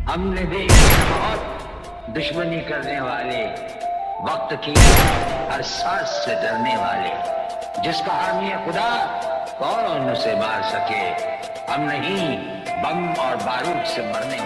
हमने देखे बहुत दुश्मनी करने वाले, वक्त की हर सांस से डरने वाले, जिसका हामी है खुदा कौन उसे मार सके। हम नहीं, बम और बारूद से मरने